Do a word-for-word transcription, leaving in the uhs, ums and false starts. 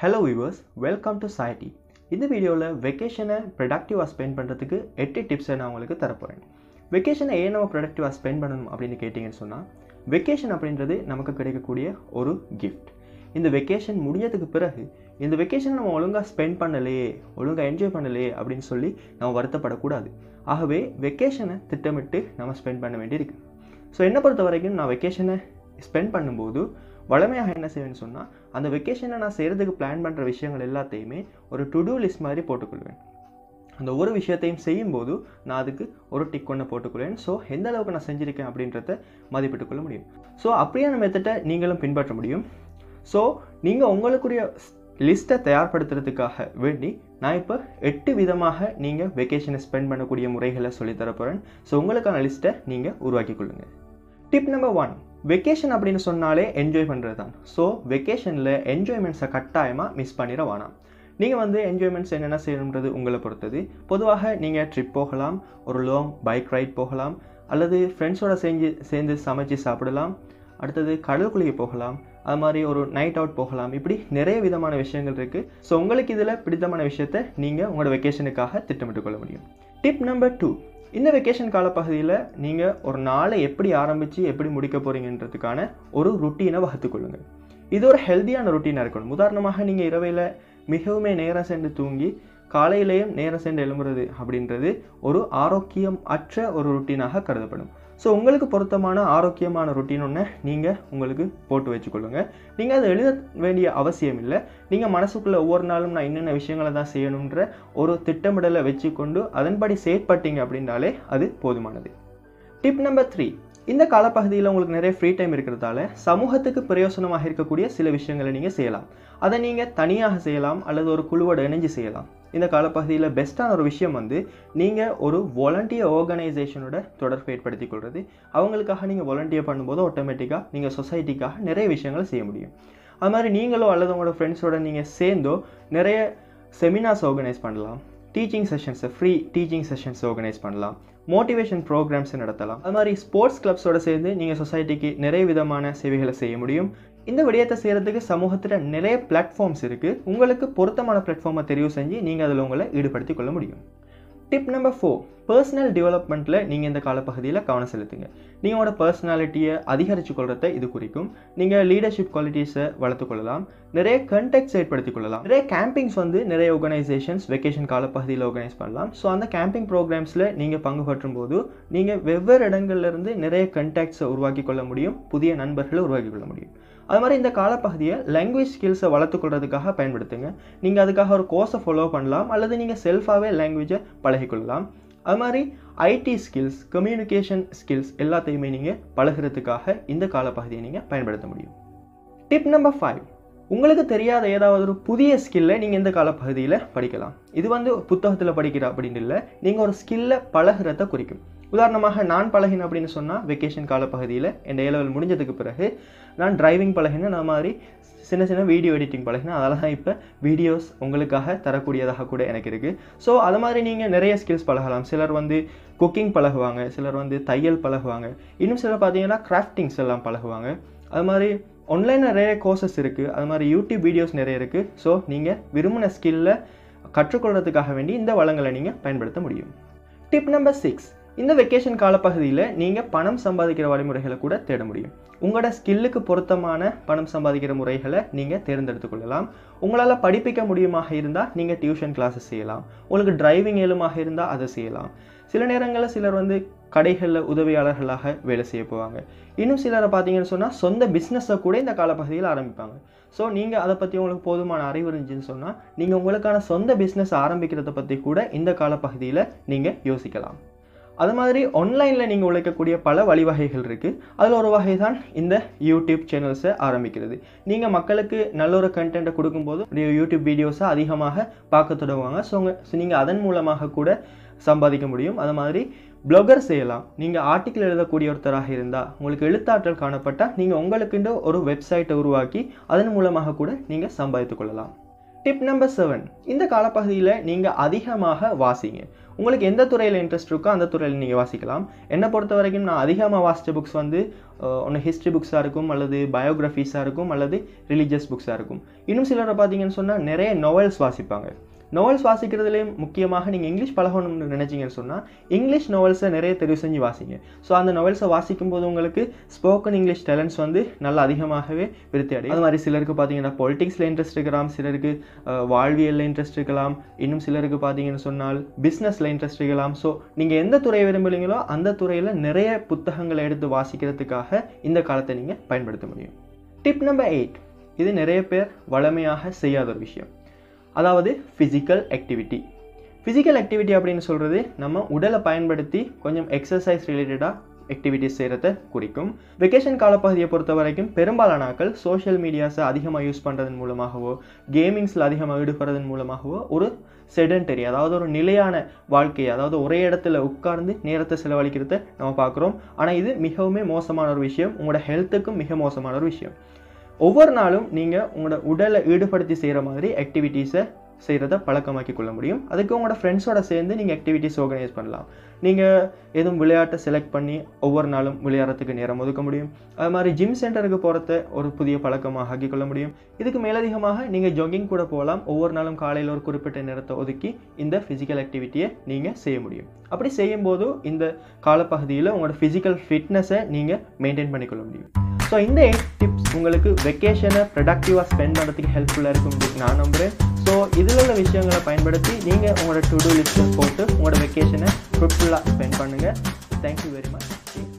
Hello viewers, welcome to Society. இந்த வீடியோல வெகேஷனை ப்ரொடக்டிவா spend பண்றதுக்கு எட்டு டிப்ஸ் நான் உங்களுக்கு தர போறேன். வெகேஷனை ஏன் நம்ம ப்ரொடக்டிவா ஸ்பெண்ட் பண்ணணும் அப்படினு கேட்டிங்கன்னு சொன்னா, வெகேஷன் அப்படின்றது நமக்கு கிடைக்கக்கூடிய ஒரு gift. இந்த வெகேஷன் முடிஞ்சதுக்கு பிறகு இந்த வெகேஷனை நம்ம ஒழுங்கா ஸ்பெண்ட் பண்ணலையே, ஒழுங்கா என்ஜாய் பண்ணலையே அப்படினு சொல்லி நம்ம வருத்தப்படக்கூடாது. ஆகவே வெகேஷனை திட்டமிட்டு நம்ம ஸ்பெண்ட் பண்ண வேண்டியிருக்கு. ஸோ என்ன பொறுத்த வரைக்கும் நான் வெகேஷனை ஸ்பெண்ட் பண்ணும்போது வளமையாக என்ன செய்வேன்னு சொன்னால், அந்த வெக்கேஷனை நான் செய்கிறதுக்கு பிளான் பண்ணுற விஷயங்கள் எல்லாத்தையுமே ஒரு டு டூ லிஸ்ட் மாதிரி போட்டுக்கொள்வேன். அந்த ஒரு விஷயத்தையும் செய்யும்போது நான் அதுக்கு ஒரு டிக் ஒன்று போட்டுக்கொள்வேன். ஸோ எந்த அளவுக்கு நான் செஞ்சுருக்கேன் அப்படின்றத மதிப்பிட்டு கொள்ள முடியும். ஸோ அப்படியான மெத்தடை நீங்களும் பின்பற்ற முடியும். ஸோ நீங்கள் உங்களுக்குரிய லிஸ்ட்டை தயார்படுத்துறதுக்காக வேண்டி நான் இப்போ எட்டு விதமாக நீங்கள் வெக்கேஷனை ஸ்பெண்ட் பண்ணக்கூடிய முறைகளை சொல்லித்தர போகிறேன். ஸோ உங்களுக்கான லிஸ்ட்டை நீங்கள் உருவாக்கி கொள்ளுங்கள். டிப் நம்பர் ஒன், வெக்கேஷன் அப்படின்னு சொன்னாலே என்ஜாய் பண்ணுறது தான். ஸோ வெக்கேஷனில் என்ஜாய்மெண்ட்ஸை கட்டாயமாக மிஸ் பண்ணிட வேணாம். நீங்கள் வந்து என்ஜாய்மெண்ட்ஸ் என்னென்ன செய்யணுன்றது உங்களை பொறுத்தது. பொதுவாக நீங்கள் ட்ரிப் போகலாம், ஒரு லாங் பைக் ரைட் போகலாம், அல்லது ஃப்ரெண்ட்ஸோடு செஞ்சு சேர்ந்து சமைச்சு சாப்பிடலாம், அடுத்தது கடலுக்குள்ளே போகலாம், அது மாதிரி ஒரு நைட் அவுட் போகலாம். இப்படி நிறைய விதமான விஷயங்கள் இருக்குது. ஸோ உங்களுக்கு இதில் பிடித்தமான விஷயத்தை நீங்கள் உங்களோட வெக்கேஷனுக்காக திட்டமிட்டு கொள்ள முடியும். டிப் நம்பர் டூ, இந்த வெக்கேஷன் காலப்பகுதியில் நீங்கள் ஒரு நாளை எப்படி ஆரம்பித்து எப்படி முடிக்க போகிறீங்கன்றதுக்கான ஒரு ருட்டீனை வகுத்துக்கொள்ளுங்கள். இது ஒரு ஹெல்த்தியான ருட்டீனாக இருக்கணும். உதாரணமாக நீங்கள் இரவையில் மிகவுமே நேரம் சென்று தூங்கி காலையிலேயும் நேரம் சென்று எழும்புறது அப்படின்றது ஒரு ஆரோக்கியம் அற்ற ஒரு ருட்டீனாக கருதப்படும். ஸோ உங்களுக்கு பொருத்தமான ஆரோக்கியமான ருட்டீன் ஒன்று நீங்கள் உங்களுக்கு போட்டு வச்சுக்கொள்ளுங்க. நீங்கள் அதை எழுத வேண்டிய அவசியம் இல்லை. நீங்கள் மனசுக்குள்ளே ஒவ்வொரு நாளும் நான் என்னென்ன விஷயங்களை தான் செய்யணுன்ற ஒரு திட்டமிடலை வச்சுக்கொண்டு அதன்படி செயற்பட்டீங்க அப்படின்னாலே அது போதுமானது. டிப் நம்பர் த்ரீ, இந்த காலப்பகுதியில் உங்களுக்கு நிறைய ஃப்ரீ டைம் இருக்கிறதால சமூகத்துக்கு பிரயோசனமாக இருக்கக்கூடிய சில விஷயங்களை நீங்கள் செய்யலாம். அதை நீங்கள் தனியாக செய்யலாம் அல்லது ஒரு குழுவோடு இணைஞ்சு செய்யலாம். இந்த காலப்பகுதியில் பெஸ்ட்டான ஒரு விஷயம் வந்து நீங்கள் ஒரு வாலண்டியர் ஆர்கனைசேஷனோட தொடர்பு ஏற்படுத்தி கொள்வது. அவங்களுக்காக நீங்கள் வாலண்டியர் பண்ணும்போது ஆட்டோமேட்டிக்காக நீங்கள் சொசைட்டிக்காக நிறைய விஷயங்களை செய்ய முடியும். அது மாதிரி நீங்களோ அல்லது உங்களோட ஃப்ரெண்ட்ஸோட நீங்கள் சேர்ந்தோ நிறைய செமினார்ஸ் ஆர்கனைஸ் பண்ணலாம், டீச்சிங் செஷன்ஸை ஃப்ரீ டீச்சிங் செஷன்ஸ் ஆர்கனைஸ் பண்ணலாம், மோட்டிவேஷன் ப்ரோக்ராம்ஸை நடத்தலாம். அது மாதிரி ஸ்போர்ட்ஸ் கிளப்ஸோடு சேர்ந்து நீங்கள் சொசைட்டிக்கு நிறைய விதமான சேவைகளை செய்ய முடியும். இந்த விடயத்தை செய்கிறதுக்கு சமூகத்தில் நிறைய பிளாட்ஃபார்ம்ஸ் இருக்குது. உங்களுக்கு பொருத்தமான பிளாட்ஃபார்மை தெரிவு செஞ்சு நீங்கள் அதில் உங்களை ஈடுபடுத்தி கொள்ள முடியும். டிப் நம்பர் ஃபோர், பர்சனல் டெவலப்மெண்ட்டில் நீங்கள் இந்த காலப்பகுதியில் கவனம் செலுத்துங்க. நீங்களோட பர்சனாலிட்டியை அதிகரித்து கொள்றதை இது குறிக்கும். நீங்கள் லீடர்ஷிப் குவாலிட்டிஸை வளர்த்து கொள்ளலாம், நிறைய கண்டெக்ட்ஸ் ஏற்படுத்தி கொள்ளலாம். நிறைய கேம்பிங்ஸ் வந்து நிறைய ஆர்கனைசேஷன்ஸ் வெக்கேஷன் காலப்பகுதியில் ஆர்கனைஸ் பண்ணலாம். ஸோ அந்த கேம்பிங் ப்ரோக்ராம்ஸில் நீங்கள் பங்கு பற்றும் போது நீங்கள் வெவ்வேறு இடங்கள்லேருந்து நிறைய கண்டெக்ட்ஸை உருவாக்கி கொள்ள முடியும், புதிய நண்பர்களை உருவாக்கி கொள்ள முடியும். அது மாதிரி இந்த காலப்பகுதியை லாங்குவேஜ் ஸ்கில்ஸை வளர்த்துக்கொள்றதுக்காக பயன்படுத்துங்க. நீங்கள் அதுக்காக ஒரு கோர்ஸை ஃபாலோ பண்ணலாம் அல்லது நீங்கள் செல்ஃபாகவே லாங்குவேஜை பழகிக்கொள்ளலாம். அது மாதிரி ஐடி ஸ்கில்ஸ், கம்யூனிகேஷன் ஸ்கில்ஸ் எல்லாத்தையுமே நீங்கள் பழகிறதுக்காக இந்த காலப்பகுதியை நீங்கள் பயன்படுத்த முடியும். டிப் நம்பர் ஃபைவ், உங்களுக்கு தெரியாத ஏதாவது ஒரு புதிய ஸ்கில்லை நீங்கள் இந்த காலப்பகுதியில் படிக்கலாம். இது வந்து புத்தகத்தில் படிக்கிற அப்படின்னு இல்லை, நீங்கள் ஒரு ஸ்கில்லை பழகிறத குறிக்கும். உதாரணமாக நான் பழகினேன் அப்படின்னு சொன்னால் வெக்கேஷன் காலப்பகுதியில் என் ஏ லெவல் முடிஞ்சதுக்கு பிறகு நான் டிரைவிங் பழகினேன், அது மாதிரி சின்ன சின்ன வீடியோ எடிட்டிங் பழகினேன். அதெல்லாம் தான் இப்போ வீடியோஸ் உங்களுக்காக தரக்கூடியதாக கூட எனக்கு இருக்குது. ஸோ அது மாதிரி நீங்கள் நிறைய ஸ்கில்ஸ் பழகலாம். சிலர் வந்து குக்கிங் பழகுவாங்க, சிலர் வந்து தையல் பழகுவாங்க, இன்னும் சிலர் பார்த்தீங்கன்னா கிராஃப்டிங்ஸ் எல்லாம் பழகுவாங்க. அது மாதிரி ஆன்லைனில் நிறைய கோர்சஸ் இருக்குது, அது மாதிரி யூடியூப் வீடியோஸ் நிறைய இருக்குது. ஸோ நீங்கள் விரும்பின ஸ்கில்லை கற்றுக்கொள்கிறதுக்காக வேண்டி இந்த வளங்களை நீங்கள் பயன்படுத்த முடியும். டிப் நம்பர் சிக்ஸ், இந்த வெக்கேஷன் காலப்பகுதியில் நீங்கள் பணம் சம்பாதிக்கிற வழிமுறைகளை கூட தேட முடியும். உங்களோட ஸ்கில்லுக்கு பொருத்தமான பணம் சம்பாதிக்கிற முறைகளை நீங்கள் தேர்ந்தெடுத்து கொள்ளலாம். உங்களால் படிப்பிக்க முடியுமாக இருந்தால் நீங்கள் டியூஷன் கிளாஸஸ் செய்யலாம். உங்களுக்கு டிரைவிங் ஏழுமாக இருந்தால் அதை செய்யலாம். சில நேரங்களில் சிலர் வந்து கடைகளில் உதவியாளர்களாக வேலை செய்ய போவாங்க. இன்னும் சிலரை பார்த்தீங்கன்னு சொன்னால் சொந்த பிஸ்னஸை கூட இந்த காலப்பகுதியில் ஆரம்பிப்பாங்க. ஸோ நீங்கள் அதை பற்றி உங்களுக்கு போதுமான அறிவு இருந்துச்சுன்னு சொன்னால் நீங்கள் உங்களுக்கான சொந்த பிஸ்னஸ் ஆரம்பிக்கிறத பற்றி கூட இந்த காலப்பகுதியில் நீங்கள் யோசிக்கலாம். அது மாதிரி ஆன்லைனில் நீங்கள் உழைக்கக்கூடிய பல வழிவகைகள் இருக்குது. அதில் ஒரு வகை தான் இந்த யூடியூப் சேனல்ஸை ஆரம்பிக்கிறது. நீங்கள் மக்களுக்கு நல்ல ஒரு கண்டென்ட்டை கொடுக்கும்போது யூடியூப் வீடியோஸை அதிகமாக பார்க்க தொடங்குவாங்க. ஸோ ஸோ நீங்கள் அதன் மூலமாக கூட சம்பாதிக்க முடியும். அது மாதிரி பிளாகர் செய்யலாம். நீங்கள் ஆர்டிக்கிள் எழுதக்கூடிய ஒருத்தராக இருந்தால், உங்களுக்கு எழுத்தாற்றல் காணப்பட்டால் நீங்கள் உங்களுக்குன்ற ஒரு வெப்சைட்டை உருவாக்கி அதன் மூலமாக கூட நீங்கள் சம்பாதித்து கொள்ளலாம். டிப் நம்பர் செவன், இந்த காலப்பகுதியில் நீங்கள் அதிகமாக வாசிங்க. உங்களுக்கு எந்த துறையில் இன்ட்ரெஸ்ட் இருக்கோ அந்த துறையில் நீங்கள் வாசிக்கலாம். என்னை பொறுத்த வரைக்கும் நான் அதிகமாக வாசித்த புக்ஸ் வந்து ஒன்று ஹிஸ்ட்ரி புக்ஸாக இருக்கும், அல்லது பயோகிராஃபிஸாக இருக்கும், அல்லது ரிலீஜியஸ் புக்ஸாக இருக்கும். இன்னும் சிலரை பார்த்தீங்கன்னு சொன்னால் நிறைய நாவல்ஸ் வாசிப்பாங்க. நாவல்ஸ் வாசிக்கிறதுலேயும் முக்கியமாக நீங்கள் இங்கிலீஷ் பழகணும்னு நினச்சிங்கன்னு சொன்னால் இங்கிலீஷ் நாவல்ஸை நிறைய தெரிவு செஞ்சு வாசிங்க. ஸோ அந்த நாவல்ஸை வாசிக்கும் போது உங்களுக்கு ஸ்போக்கன் இங்கிலீஷ் டேலண்ட்ஸ் வந்து நல்லா அதிகமாகவே விருத்தி அடையும். அது மாதிரி சிலருக்கு பார்த்தீங்கன்னா பொலிட்டிக்ஸில் இன்ட்ரெஸ்ட் இருக்கலாம், சிலருக்கு வாழ்வியலில் இன்ட்ரெஸ்ட் இருக்கலாம், இன்னும் சிலருக்கு பார்த்தீங்கன்னு சொன்னால் பிஸ்னஸில் இன்ட்ரெஸ்ட் இருக்கலாம். ஸோ நீங்கள் எந்த துறையை விரும்புகிறீங்களோ அந்த துறையில் நிறைய புத்தகங்களை எடுத்து வாசிக்கிறதுக்காக இந்த காலத்தை நீங்கள் பயன்படுத்த முடியும். டிப் நம்பர் எயிட், இது நிறைய பேர் வழமையாக செய்யாத ஒரு விஷயம், அதாவது ஃபிசிக்கல் ஆக்டிவிட்டி. ஃபிசிக்கல் ஆக்டிவிட்டி அப்படின்னு சொல்கிறது நம்ம உடலை பயன்படுத்தி கொஞ்சம் எக்ஸசைஸ் ரிலேட்டடாக ஆக்டிவிட்டிஸ் செய்கிறத குறிக்கும். வெக்கேஷன் காலப்பகுதியை பொறுத்த வரைக்கும் பெரும்பாலான ஆட்கள் சோஷியல் மீடியாஸை அதிகமாக யூஸ் பண்ணுறதன் மூலமாகவோ கேமிங்ஸில் அதிகமாக ஈடுபடுறதன் மூலமாகவோ ஒரு செடன்டரி, அதாவது ஒரு நிலையான வாழ்க்கையை, அதாவது ஒரே இடத்துல உட்கார்ந்து நேரத்தை செலவழிக்கிறத நம்ம பார்க்குறோம். ஆனால் இது மிகவும் மோசமான ஒரு விஷயம், உங்களோட ஹெல்த்துக்கும் மிக மோசமான ஒரு விஷயம். ஒவ்வொரு நாளும் நீங்கள் உங்களோட உடலை ஈடுபடுத்தி செய்கிற மாதிரி ஆக்டிவிட்டீஸை செய்கிறத பழக்கமாக்கி கொள்ள முடியும். அதுக்கு உங்களோட ஃப்ரெண்ட்ஸோட சேர்ந்து நீங்கள் ஆக்டிவிட்டீஸ் ஆர்கனைஸ் பண்ணலாம். நீங்கள் எதுவும் விளையாட்டை செலக்ட் பண்ணி ஒவ்வொரு நாளும் விளையாடுறதுக்கு நேரம் ஒதுக்க முடியும். அது மாதிரி ஜிம் சென்டருக்கு போகிறத ஒரு புதிய பழக்கமாக ஆக்கி கொள்ள முடியும். இதுக்கு மேலதிகமாக நீங்கள் ஜாகிங் கூட போகலாம். ஒவ்வொரு நாளும் காலையில் ஒரு குறிப்பிட்ட நேரத்தை ஒதுக்கி இந்த ஃபிசிக்கல் ஆக்டிவிட்டியை நீங்கள் செய்ய முடியும். அப்படி செய்யும்போது இந்த காலப்பகுதியில் உங்களோட ஃபிசிக்கல் ஃபிட்னஸை நீங்கள் மெயின்டைன் பண்ணிக்கொள்ள முடியும். ஸோ இந்த எயிட் டிப்ஸ் உங்களுக்கு வெக்கேஷனை ப்ரொடக்டிவாக ஸ்பெண்ட் பண்ணுறதுக்கு ஹெல்ப்ஃபுல்லாக இருக்கும் நான் நம்புகிறேன். ஸோ இதில் உள்ள விஷயங்களை பயன்படுத்தி நீங்கள் உங்களோட டு டூ லிஸ்ட்டை போட்டு உங்களோட வெக்கேஷனை ஃப்ரூட்ஃபுல்லாக ஸ்பெண்ட் பண்ணுங்கள். Thank you very much.